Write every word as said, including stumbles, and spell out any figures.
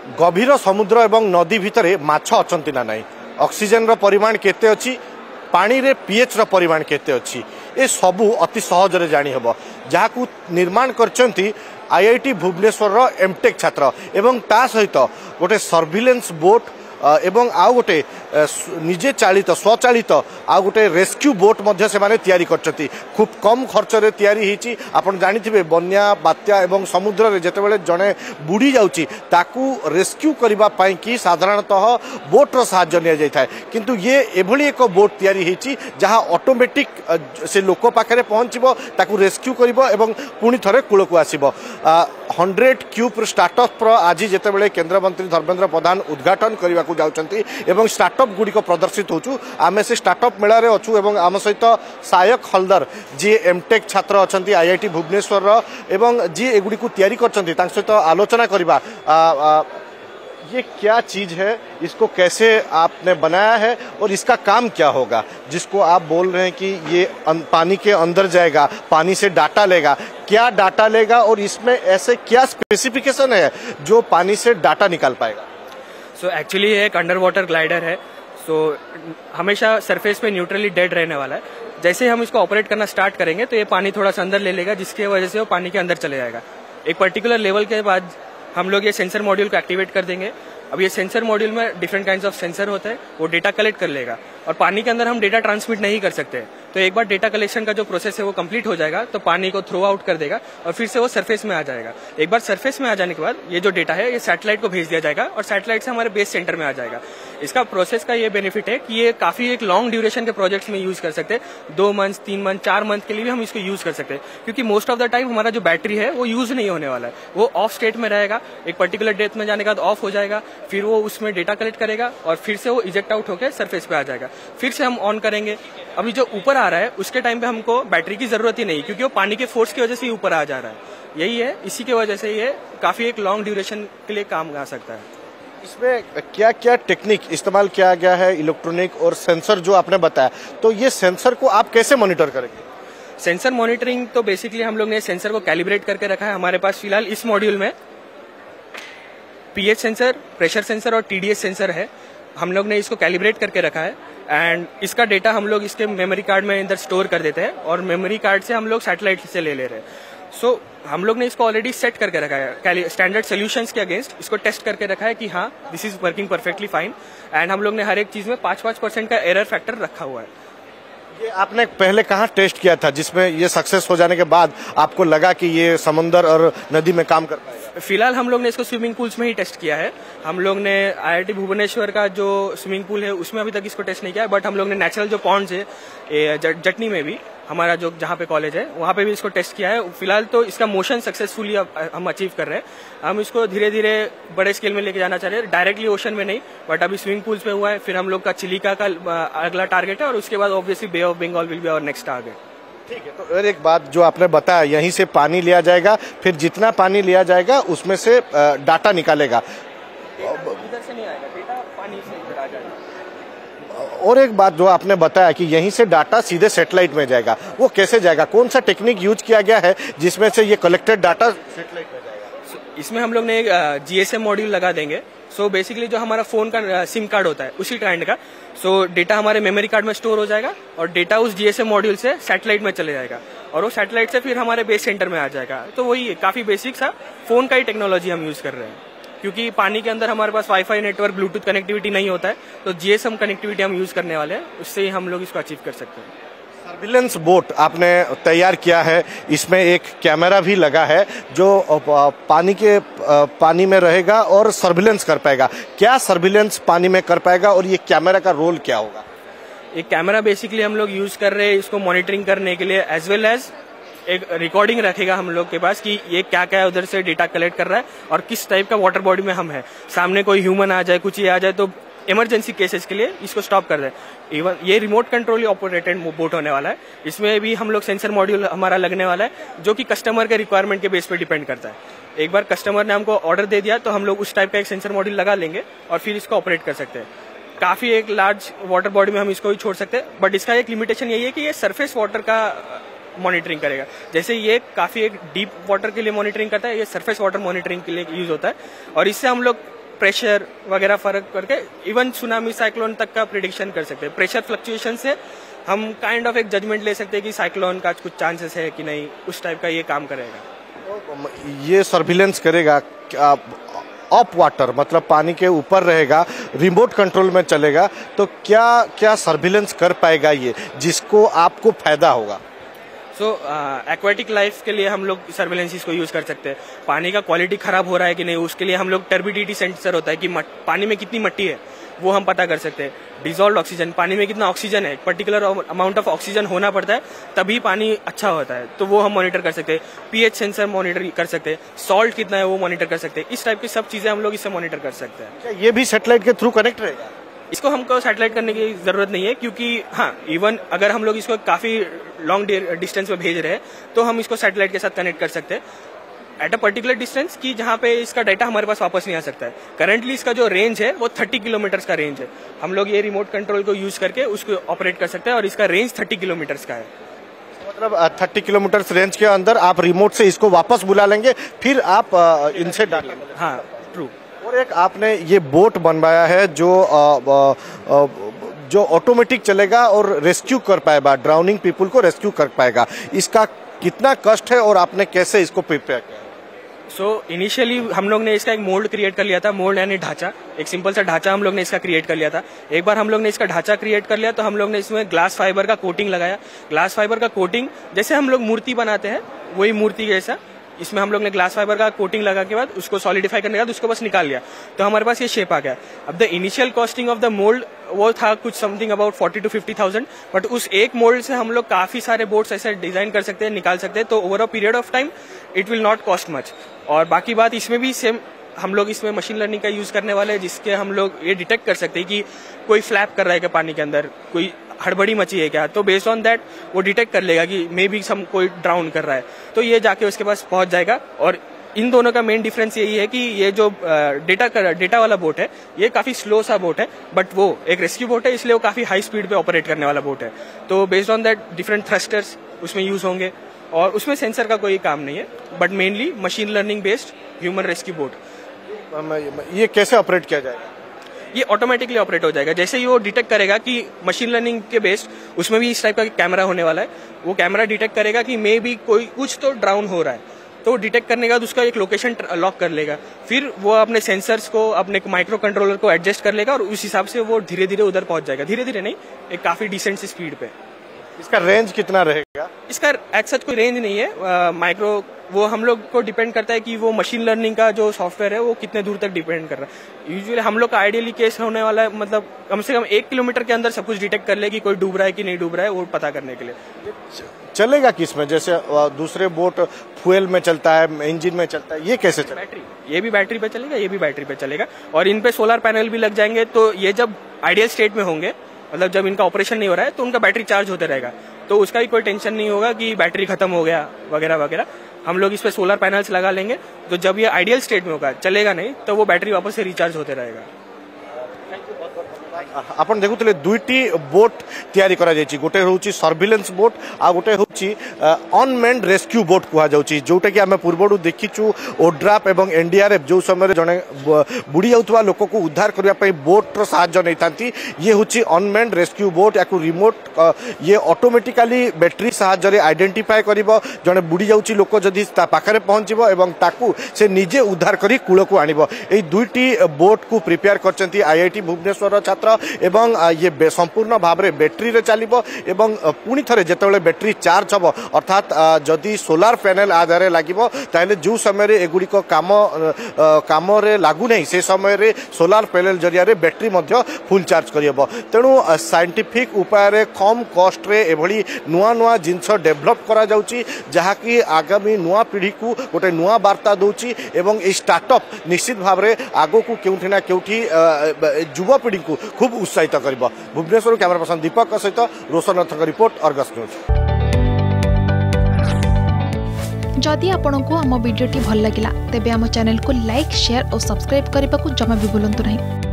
गभीर समुद्र एवं नदी भितर माछ अछंती ना नहीं, ऑक्सीजन रो परिमाण केते अछि, पानी रे पीएच रो परिमाण केते अछि, ए सबू अति सहज रे जानी हबो। जहाकू निर्माण करचंती आईआईटी भुवनेश्वर रो एमटेक छात्र एवं ता सहित गोटे सर्विलेंस बोट एवं आउ गोटे निजे चालित स्वचालित आउ गोटे रेस्क्यू बोट मध्य से माने तैयारी करछंती। खूब कम खर्च रे तैयारी हिची। आपण जानिथिबे बन्या बात्या एवं समुद्र रे जेतेबेले जणे बुडी जाउची ताकू रेस्क्यू करिबा पई कि साधारणतः बोट रो सहायता निया जाय थाए, किंतु ये एभली एक बोट तैयारी हिची जहा ऑटोमेटिक से लोक पाखरे पहुंचीबो, ताकू रेस्क्यू करिबो एवं पुणी थरे कूलकू आसीबो। हंड्रेड क्यूब स्टार्टअप आज जेतेबेले केंद्र मंत्री धर्मेंद्र प्रधान उद्घाटन करने को जाउचंती एवं स्टार्टअप गुडी को प्रदर्शित होचु। आमे से स्टार्टअप मेला रे अछु एवं आम सहित सायक हलदर जी एमटेक छात्र अछंती आईआईटी भुवनेश्वर रो एवं जी एगुडी को तैयारी करचंती तांक सहित आलोचना करबा। ये क्या चीज है, इसको कैसे आपने बनाया है और इसका काम क्या होगा, जिसको आप बोल रहे हैं कि ये पानी के अंदर जाएगा, पानी से डाटा लेगा, क्या डाटा लेगा और इसमें ऐसे क्या स्पेसिफिकेशन है जो पानी से डाटा निकाल पाएगा? सो so, एक्चुअली ये एक अंडर वाटर ग्लाइडर है। सो so, हमेशा सरफेस पे न्यूट्रली डेड रहने वाला है। जैसे हम इसको ऑपरेट करना स्टार्ट करेंगे तो ये पानी थोड़ा सा अंदर ले लेगा, जिसकी वजह से वो पानी के अंदर चले जाएगा। एक पर्टिकुलर लेवल के बाद हम लोग ये सेंसर मॉड्यूल को एक्टिवेट कर देंगे। अब ये सेंसर मॉड्यूल में डिफरेंट काइंड्स ऑफ सेंसर होते हैं, वो डेटा कलेक्ट कर लेगा और पानी के अंदर हम डेटा ट्रांसमिट नहीं कर सकते। तो एक बार डेटा कलेक्शन का जो प्रोसेस है वो कंप्लीट हो जाएगा तो पानी को थ्रो आउट कर देगा और फिर से वो सरफेस में आ जाएगा। एक बार सरफेस में आ जाने के बाद ये जो डेटा है ये सैटेलाइट को भेज दिया जाएगा और सैटेलाइट से हमारे बेस सेंटर में आ जाएगा। इसका प्रोसेस का ये बेनिफिट है कि ये काफी एक लॉन्ग ड्यूरेशन के प्रोजेक्ट्स में यूज कर सकते हैं। दो मंथ, तीन मंथ, चार मंथ के लिए भी हम इसको यूज कर सकते हैं, क्योंकि मोस्ट ऑफ द टाइम हमारा जो बैटरी है वो यूज नहीं होने वाला है, वो ऑफ स्टेट में रहेगा। एक पर्टिकुलर डेथ में जाने के बाद ऑफ हो जाएगा, फिर वो उसमें डेटा कलेक्ट करेगा और फिर से वो इजेक्ट आउट होकर सरफेस पे आ जाएगा। फिर से हम ऑन करेंगे। अभी जो ऊपर आ रहा है उसके टाइम पे हमको बैटरी की जरूरत ही नहीं, क्योंकि वो पानी के फोर्स की वजह से ही ऊपर आ जा रहा है। यही है, इसी की वजह से ये काफी एक लॉन्ग ड्यूरेशन के लिए काम आ सकता है। इसमें क्या क्या टेक्निक इस्तेमाल किया गया है, इलेक्ट्रॉनिक और सेंसर जो आपने बताया, तो ये सेंसर को आप कैसे मॉनिटर करेंगे? सेंसर मॉनिटरिंग तो बेसिकली हम लोग ने सेंसर को कैलिब्रेट करके रखा है। हमारे पास फिलहाल इस मॉड्यूल में पीएच सेंसर, प्रेशर सेंसर और टीडीएस सेंसर है। हम लोग ने इसको कैलिब्रेट करके रखा है एंड इसका डेटा हम लोग इसके मेमोरी कार्ड में अंदर स्टोर कर देते हैं और मेमोरी कार्ड से हम लोग सैटेलाइट से ले ले रहे हैं। सो so, हम लोग ने इसको ऑलरेडी सेट करके रखा है स्टैंडर्ड सॉल्यूशंस के अगेंस्ट। इसको टेस्ट करके रखा है कि हाँ this is working perfectly fine and हम लोग ने हर एक चीज में पांच पांच परसेंट का एरर फैक्टर रखा हुआ है। ये आपने पहले कहाँ टेस्ट किया था जिसमें ये सक्सेस हो जाने के बाद आपको लगा कि ये समुद्र और नदी में काम कर पाएगा? फिलहाल हम लोग ने इसको स्विमिंग पूल्स में ही टेस्ट किया है। हम लोग ने आईआईटी भुवनेश्वर का जो स्विमिंग पूल है उसमें अभी तक इसको टेस्ट नहीं किया है, बट हम लोग ने नेचुरल जो पॉन्ड्स है जटनी में भी हमारा जो जहाँ पे कॉलेज है वहाँ पे भी इसको टेस्ट किया है। फिलहाल तो इसका मोशन सक्सेसफुली हम अचीव कर रहे हैं। हम इसको धीरे धीरे बड़े स्केल में लेके जाना चाह रहे हैं, डायरेक्टली ओशन में नहीं, बट अभी स्विमिंग पूल्स में हुआ है। फिर हम लोग का चिलिका का अगला टारगेट है और उसके बाद obviously bay of Bengal will be our next target. ठीक है, तो और एक बात जो आपने बताया, यहीं से पानी लिया जाएगा, फिर जितना पानी लिया जाएगा उसमें से डाटा निकालेगा। इधर से नहीं आएगा डेटा, पानी से इधर आ जाएगा। और एक बात जो आपने बताया कि यहीं से डाटा सीधे सैटेलाइट में जाएगा, वो कैसे जाएगा? कौन सा टेक्निक यूज किया गया है जिसमें से ये कलेक्टेड डाटा सैटेलाइट में जाएगा? so, इसमें हम लोग ने एक जीएसएम मॉड्यूल लगा देंगे। सो so, बेसिकली जो हमारा फोन का सिम कार्ड होता है उसी काइंड का। सो so, डेटा हमारे मेमोरी कार्ड में स्टोर हो जाएगा और डेटा उस जीएसएम मॉड्यूल से सैटेलाइट में चले जाएगा और वो सैटेलाइट से फिर हमारे बेस सेंटर में आ जाएगा। तो वही काफी बेसिक सा फोन का ही टेक्नोलॉजी हम यूज कर रहे हैं, क्योंकि पानी के अंदर हमारे पास वाईफाई नेटवर्क, ब्लूटूथ कनेक्टिविटी नहीं होता है, तो जीएसएम कनेक्टिविटी हम यूज करने वाले हैं, उससे ही हम लोग इसको अचीव कर सकते हैं। सर्विलेंस बोट आपने तैयार किया है, इसमें एक कैमरा भी लगा है जो पानी के पानी में रहेगा और सर्विलेंस कर पाएगा। क्या सर्विलेंस पानी में कर पाएगा और ये कैमरा का रोल क्या होगा? एक कैमरा बेसिकली हम लोग यूज कर रहे हैं इसको मॉनिटरिंग करने के लिए, एज वेल एज एक रिकॉर्डिंग रखेगा हम लोग के पास कि ये क्या क्या उधर से डेटा कलेक्ट कर रहा है और किस टाइप का वाटर बॉडी में हम है। सामने कोई ह्यूमन आ जाए, कुछ ये आ जाए, तो इमरजेंसी केसेस के लिए इसको स्टॉप कर दे। इवन ये रिमोट कंट्रोल ऑपरेटेड बोट होने वाला है। इसमें भी हम लोग सेंसर मॉड्यूल हमारा लगने वाला है, जो कि कस्टमर के रिक्वायरमेंट के बेस पे डिपेंड करता है। एक बार कस्टमर ने हमको ऑर्डर दे दिया तो हम लोग उस टाइप का एक सेंसर मॉड्यूल लगा लेंगे और फिर इसको ऑपरेट कर सकते हैं। काफी एक लार्ज वाटर बॉडी में हम इसको भी छोड़ सकते हैं, बट इसका एक लिमिटेशन यही है कि ये सरफेस वाटर का मॉनिटरिंग करेगा। जैसे ये काफी एक डीप वाटर के लिए मॉनिटरिंग करता है, ये सरफेस वाटर मॉनिटरिंग के लिए यूज होता है और इससे हम लोग प्रेशर वगैरह फर्क करके इवन सुनामी साइक्लोन तक का प्रिडिक्शन कर सकते हैं। प्रेशर फ्लक्चुएशन से हम काइंड ऑफ एक जजमेंट ले सकते हैं कि साइक्लोन का कुछ चांसेस है कि नहीं, उस टाइप का ये काम करेगा। ये सर्विलेंस करेगा अप वाटर, मतलब पानी के ऊपर रहेगा, रिमोट कंट्रोल में चलेगा, तो क्या क्या सर्विलेंस कर पाएगा ये, जिसको आपको फायदा होगा? सो एक्वाटिक लाइफ के लिए हम लोग सर्विलेंस इसको यूज कर सकते हैं। पानी का क्वालिटी खराब हो रहा है कि नहीं, उसके लिए हम लोग टर्बिडिटी सेंसर होता है कि पानी में कितनी मिट्टी है वो हम पता कर सकते हैं। डिजोल्व ऑक्सीजन, पानी में कितना ऑक्सीजन है, पर्टिकुलर अमाउंट ऑफ ऑक्सीजन होना पड़ता है तभी पानी अच्छा होता है, तो वो हम मॉनिटर कर सकते हैं। पीएच सेंसर मॉनिटर कर सकते हैं, सॉल्ट कितना है वो मॉनिटर कर सकते हैं। इस टाइप की सब चीजें हम लोग इससे मॉनिटर कर सकते हैं। ये भी सैटेलाइट के थ्रू कनेक्ट रहेगा? इसको हमको सैटेलाइट करने की जरूरत नहीं है, क्योंकि हाँ, इवन अगर हम लोग इसको काफी लॉन्ग डिस्टेंस में भेज रहे हैं तो हम इसको सैटेलाइट के साथ कनेक्ट कर सकते हैं एट अ पर्टिकुलर डिस्टेंस, की जहाँ पे इसका डाटा हमारे पास वापस नहीं आ सकता है। करंटली इसका जो रेंज है वो तीस किलोमीटर का रेंज है। हम लोग ये रिमोट कंट्रोल को यूज करके उसको ऑपरेट कर सकते हैं और इसका रेंज तीस किलोमीटर का है। मतलब तीस किलोमीटर रेंज के अंदर आप रिमोट से इसको वापस बुला लेंगे, फिर आप इनसे डालेंगे। हाँ, ट्रू। और एक आपने ये बोट बनवाया है जो आ, आ, आ, जो ऑटोमेटिक चलेगा और रेस्क्यू कर पाएगा, ड्राउनिंग पीपल को रेस्क्यू कर पाएगा। इसका कितना कष्ट है और आपने कैसे इसको प्रिपेयर किया? सो इनिशियली हम लोग ने इसका एक मोल्ड क्रिएट कर लिया था। मोल्ड यानी ढांचा, एक सिंपल सा ढांचा हम लोग ने इसका क्रिएट कर लिया था। एक बार हम लोग ने इसका ढांचा क्रिएट कर लिया तो हम लोग ने इसमें ग्लास फाइबर का कोटिंग लगाया। ग्लास फाइबर का कोटिंग जैसे हम लोग मूर्ति बनाते हैं वही मूर्ति जैसा इसमें हम लोग ने ग्लास फाइबर का कोटिंग लगा के बाद उसको सॉलिडिफाई करने के बाद उसको बस निकाल लिया, तो हमारे पास ये शेप आ गया। अब the initial costing of the mould वो था कुछ something about forty two fifty thousand, but उस एक मोल्ड से हम लोग काफी सारे बोट्स ऐसे डिजाइन कर सकते हैं, निकाल सकते हैं, तो over a period of time it will not cost much. और बाकी बात इसमें भी सेम, हम लोग इसमें मशीन लर्निंग का यूज करने वाले हैं, जिसके हम लोग ये डिटेक्ट कर सकते हैं कि कोई फ्लैप कर रहा है क्या पानी के अंदर, कोई हड़बड़ी मची है क्या, तो बेस्ड ऑन दैट वो डिटेक्ट कर लेगा कि मे बी सम कोई ड्राउन कर रहा है, तो ये जाके उसके पास पहुंच जाएगा। और इन दोनों का मेन डिफरेंस यही है कि ये जो डेटा डेटा वाला बोट है ये काफी स्लो सा बोट है, बट वो एक रेस्क्यू बोट है, इसलिए वो काफी हाई स्पीड पे ऑपरेट करने वाला बोट है। तो based on that different thrusters उसमें यूज होंगे और उसमें सेंसर का कोई काम नहीं है, but mainly machine learning based human rescue boat. ये कैसे ऑपरेट किया जाएगा? ये ऑटोमेटिकली ऑपरेट हो जाएगा। जैसे ही वो डिटेक्ट करेगा कि मशीन लर्निंग के बेस्ड उसमें भी इस टाइप का कैमरा होने वाला है, वो कैमरा डिटेक्ट करेगा कि मे बी कोई कुछ तो ड्राउन हो रहा है, तो डिटेक्ट करने के बाद उसका एक लोकेशन लॉक कर लेगा, फिर वो अपने सेंसर्स को, अपने माइक्रो कंट्रोलर को एडजस्ट कर लेगा और उस हिसाब से वो धीरे धीरे उधर पहुंच जाएगा। धीरे धीरे नहीं, एक काफी डिसेंट सी स्पीड पे। इसका रेंज कितना रहेगा? इसका एज सच कोई रेंज नहीं है, माइक्रो वो हम लोग को डिपेंड करता है कि वो मशीन लर्निंग का जो सॉफ्टवेयर है वो कितने दूर तक डिपेंड कर रहा है। यूजुअली हम लोग का आइडियली केस होने वाला है, मतलब कम से कम एक किलोमीटर के अंदर सब कुछ डिटेक्ट कर ले कि कोई डूब रहा है कि नहीं डूब रहा है, वो पता करने के लिए। चलेगा किसमें? जैसे दूसरे बोट फ्यूल में चलता है, इंजन में चलता है, ये कैसे चलेगा? बैटरी, ये भी बैटरी पे चलेगा, ये भी बैटरी पे चलेगा, और इन पे सोलर पैनल भी लग जाएंगे, तो ये जब आइडियल स्टेट में होंगे, मतलब जब इनका ऑपरेशन नहीं हो रहा है, तो उनका बैटरी चार्ज होते रहेगा, तो उसका भी कोई टेंशन नहीं होगा कि बैटरी खत्म हो गया वगैरह वगैरह। हम लोग इस पे सोलर पैनल्स लगा लेंगे, तो जब ये आइडियल स्टेट में होगा, चलेगा नहीं, तो वो बैटरी वापस से रिचार्ज होते रहेगा। आपण देखुले दुईटी बोट तैयारी करा जायछि, गोटे होउछि सर्विलेंस बोट आ गोटे होउछि अनमेन्ड रेस्क्यू बोट कुहा जाउछि, जोटा कि आमे पूर्वडु देखिछु ओड्राफ एवं एनडीआरएफ जो समय जने बुडी जाउतबा लोक को उद्धार करिया पई बोट रो सहायता नै थांती। ये होउछि अनमेन्ड रेस्क्यू बोट, याकु रिमोट ये ऑटोमेटिकली बैटरी सहायता रे आइडेंटिफाई करिवो जने बुडी जाउछि लोक जदि ता पाखरे पहुंचिबो एवं ताकू से निजे उद्धार करी कूल को आनिबो। एई दुईटी बोट को प्रिपेयर करचंती आईआईटी भुवनेश्वर छात्र एवं ये संपूर्ण भाव में बैटेरी रे चलिबो एवं पुणी थरे जेतेबेले बैटेरी चार्ज हबो, अर्थात जदि सोलार पैनल आधार लागिबो ताले जो समय रे एगुडी को काम काम रे लागु नै, से समय रे सोलार पैनल जरिया रे बैटेरी मध्य फुल चार्ज करियबो। तेणु साइंटिफिक उपाय रे कम कॉस्ट रे एभली नुआ नुआ जिंस डेवलप करा जाउची, जहा कि आगामी नुआ पीढ़ी को गोटे नुआ वार्ता दउची एवं ए स्टार्टअप निश्चित भाव में आगो को केउठी ना केउठी युवा पीढ़ी को खूब उत्साहित करिबो। भुवनेश्वर कैमरा पर्सन दीपक सहित रोशननाथ रिपोर्ट, अर्गस न्यूज। जदि आपंक आम भिडी भल लगा तेब आम चैनल को लाइक, शेयर और सब्सक्राइब करने को जमा भी भूलु नहीं।